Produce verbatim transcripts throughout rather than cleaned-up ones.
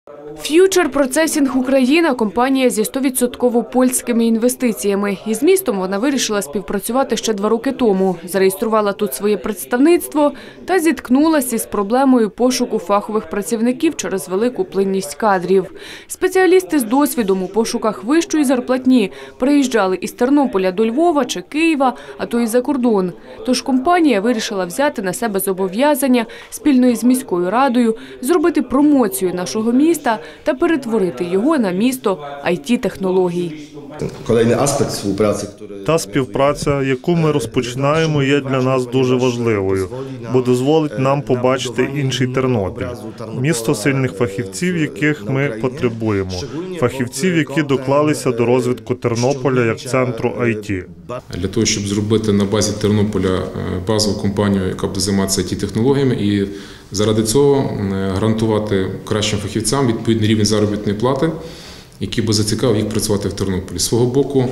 Future Processing Україна – компанія зі сто відсотків польськими інвестиціями. Із містом вона вирішила співпрацювати ще два роки тому. Зареєструвала тут своє представництво та зіткнулася із проблемою пошуку фахових працівників через велику плинність кадрів. Спеціалісти з досвідом у пошуках вищої зарплатні приїжджали із Тернополя до Львова чи Києва, а то й за кордон. Тож компанія вирішила взяти на себе зобов'язання спільно із міською радою зробити промоцію нашого міста та перетворити його на місто ай ті-технологій. Kolejny aspekt współpracy, Та співпраця, яку ми розпочинаємо, є для нас дуже важливою, бо дозволить нам побачити інший Тернопіль. Місто сильних фахівців, яких ми потребуємо. Фахівців, які доклалися до розвитку Тернополя як центру ай ті. Для того, щоб зробити на базі Тернополя базову компанію, яка буде займатися ай ті-технологіями, і заради цього гарантувати кращим фахівцям відповідний рівень заробітної плати, який би зацікавив їх працювати в Тернополі. З свого боку,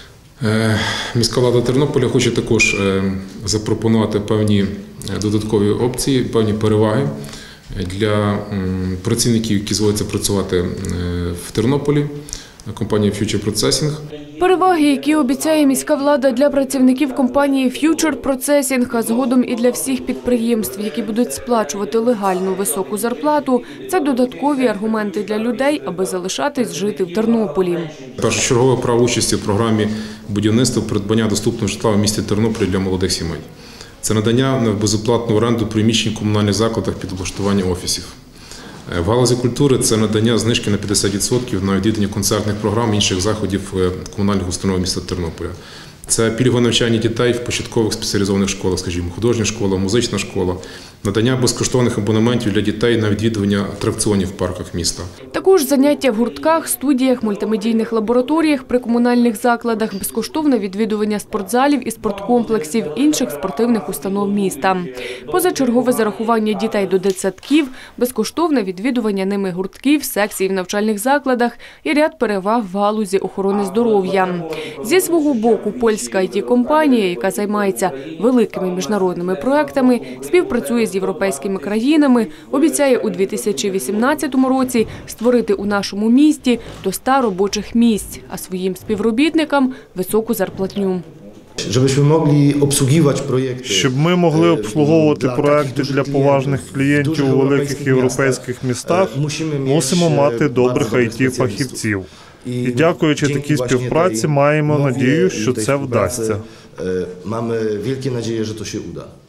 міська влада Тернополя хоче також запропонувати певні додаткові опції, певні переваги для працівників, які зводяться працювати в Тернополі, компанії Future Processing. Переваги, які обіцяє міська влада для працівників компанії Future Processing, а згодом і для всіх підприємств, які будуть сплачувати легальну високу зарплату, це додаткові аргументи для людей, аби залишатись жити в Тернополі. Першочергове право участі в програмі будівництва придбання доступного житла в місті Тернополі для молодих сімей. Це надання на безоплатну оренду приміщень в комунальних закладах під облаштування офісів. В галузі культури це надання знижки на п'ятдесят відсотків на відвідування концертних програм і інших заходів комунальних установ міста Тернополя. Це пільгове навчання дітей в початкових спеціалізованих школах, скажімо, художня школа, музична школа, надання безкоштовних абонементів для дітей на відвідування атракціонів в парках міста. Також заняття в гуртках, студіях, мультимедійних лабораторіях при комунальних закладах, безкоштовне відвідування спортзалів і спорткомплексів, інших спортивних установ міста. Позачергове зарахування дітей до дитсадків, безкоштовне відвідування ними гуртків, секцій в навчальних закладах і ряд переваг в галузі охорони здоров'я. Зі свого боку, польська ай ті-компанія, яка займається великими міжнародними проектами, співпрацює з європейськими країнами, обіцяє у дві тисячі вісімнадцятому році створити у нашому місті до ста робочих місць, а своїм співробітникам – високу зарплатню. Щоб ми могли обслуговувати проекти для поважних клієнтів у великих європейських містах, мусимо мати добрих ай ті-фахівців. І дякуючи такій співпраці, маємо надію, що це вдасться. Mamy wielkie nadzieje, że to się uda.